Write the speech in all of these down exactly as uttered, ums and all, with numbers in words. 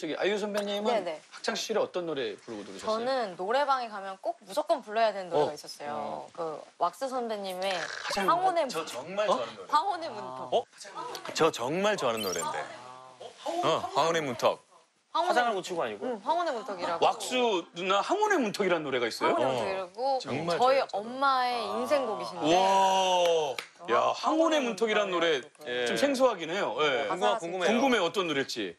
저기 아이유 선배님은 네네. 학창 시절에 어떤 노래 부르고 들으셨어요? 저는 노래방에 가면 꼭 무조건 불러야 되는 노래가 어. 있었어요. 어. 그 왁스 선배님의 가장- 황혼의 저 문- 정말 좋아하는 노래. 황혼의 문턱. 어? 저 정말 좋아하는 노래인데. 어, 황혼의 문턱. 화장을 고치고 아니고? 응, 황혼의 문턱이라고. 왁수 누나 항원의 문턱이라는 노래가 있어요? 황혼의 문턱이라고 정말 저희 좋아요, 저도. 엄마의 인생곡이신데. 와, 야 항원의 문턱이라는 노래 예. 좀 생소하긴 해요. 예. 가사가 궁금해요. 궁금해 어떤 노래일지.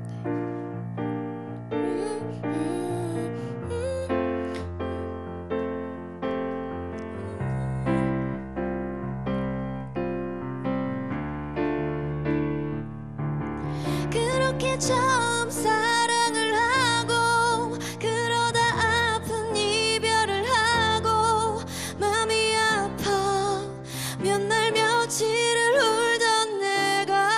그렇게 처음 사랑을 하고 그러다 아픈 이별을 하고 맘이 아파 몇 날 며칠을 울던 내가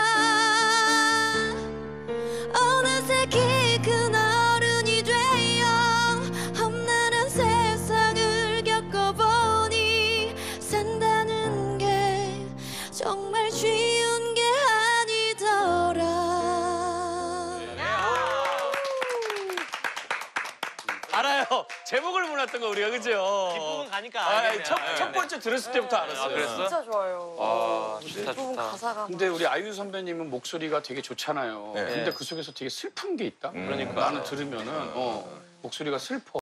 어느새 키 큰 어른이 되어 험난한 세상을 겪어보니 산다는 게 정말 쉬운 게 아니더라. 알아요. 제목을 몰랐던 거 우리가 그죠? 뒷부분 가니까 아, 알겠네요. 첫, 네, 첫 네. 번째 들었을 때부터 알았어요. 아, 그랬어? 진짜 좋아요. 아, 좋다, 뒷부분 좋다. 가사가 근데 우리 아이유 선배님은 목소리가 되게 좋잖아요. 네. 근데 그 속에서 되게 슬픈 게 있다. 그러니까. 나는 들으면은 어, 목소리가 슬퍼.